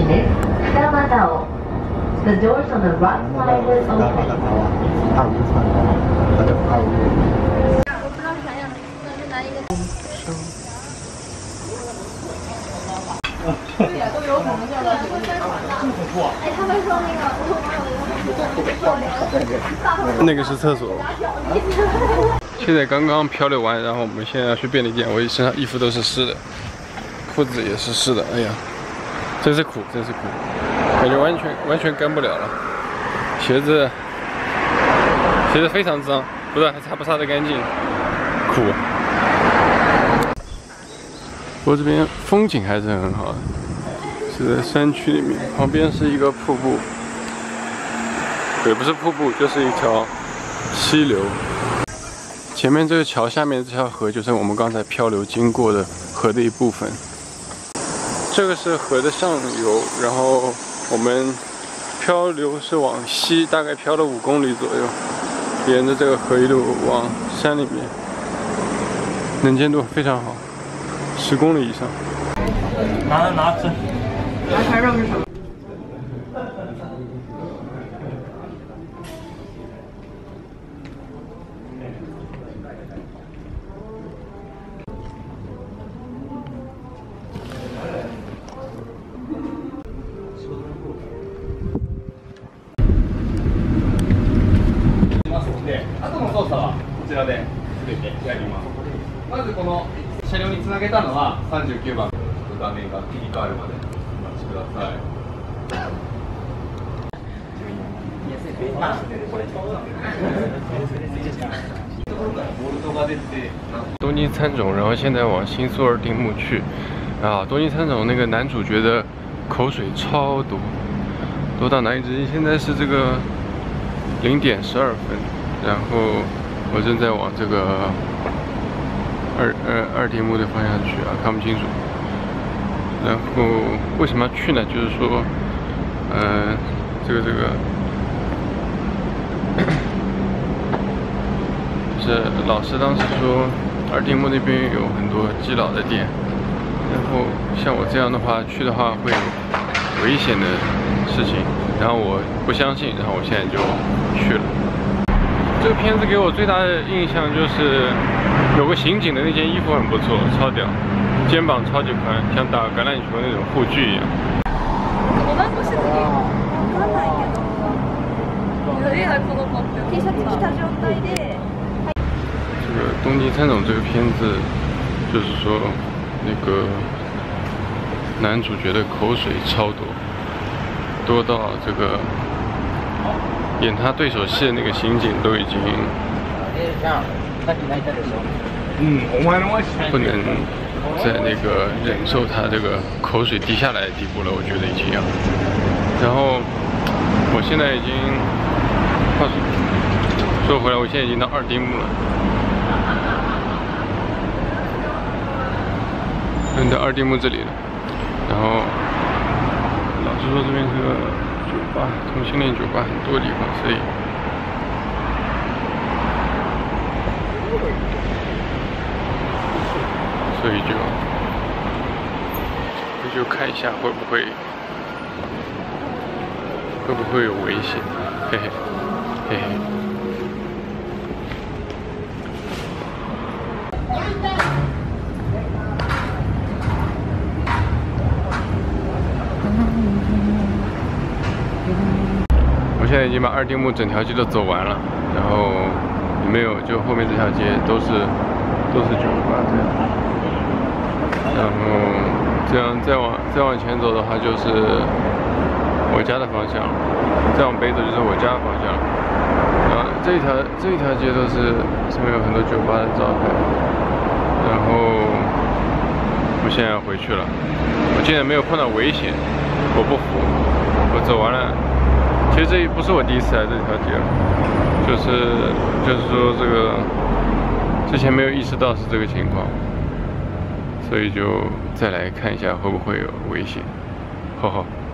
です。二股を。The doors on the right side will open. 对呀，都有可能叫到这个地方。哎，他们说那个是厕所。现在刚刚漂流完，然后我们现在要去便利店，我身上衣服都是湿的，裤子也是湿的，哎呀，真是苦，真是苦，感觉完全干不了了。鞋子非常脏，不知道还擦不擦得干净，苦。不过这边风景还是很好的，是在山区里面，旁边是一个瀑布，也不是瀑布，就是一条溪流。前面这个桥下面这条河就是我们刚才漂流经过的河的一部分。这个是河的上游，然后我们漂流是往西，大概漂了5公里左右，沿着这个河一路往山里面，能见度非常好，10公里以上。 拿吃。 羊排肉是什么？ あとの操作はこちらで全てやります。まずこの車両につなげたのは39番画面が切り替わるまでお待ちください。 东京喰种，然后现在往新宿二丁目去。啊，东京喰种那个男主角的口水超多，多到难以置信。现在是这个0点12分。然后我正在往这个二丁目的方向去啊，看不清楚。然后为什么要去呢？就是说，这个，就是老师当时说二丁目那边有很多基佬的店，然后像我这样的话去的话会有危险的事情，然后我不相信，然后我现在就去了。这个片子给我最大的印象就是有个刑警的那件衣服很不错，超屌，肩膀超级宽，像打橄榄球那种护具一样。 お団子してる時わかんないけど、緑がこの子って T シャツ着た状態で。 这个东京喰种这个片子，就是说那个男主角的口水超多，多到这个。演他对手戏的那个刑警都已经不能在那个忍受他这个口水滴下来的地步了，我觉得已经要。然后我现在已经说回来，我现在已经到二丁目了，到二丁目这里了。然后老师说这边是个酒吧，同性恋酒吧很多地方，所以就看一下会不会有危险，嘿嘿嘿嘿。我现在已经把二丁目整条街都走完了，然后没有，就后面这条街都是酒吧这样。然后这样再往前走的话，就是我家的方向了；再往北走就是我家的方向了。然后这一条街都是上面有很多酒吧的招牌。然后我现在要回去了，我竟然没有碰到危险，我不服，我走完了。其实这不是我第一次来这条街了，就是说这个之前没有意识到是这个情况，所以就再来看一下会不会有危险，呵呵。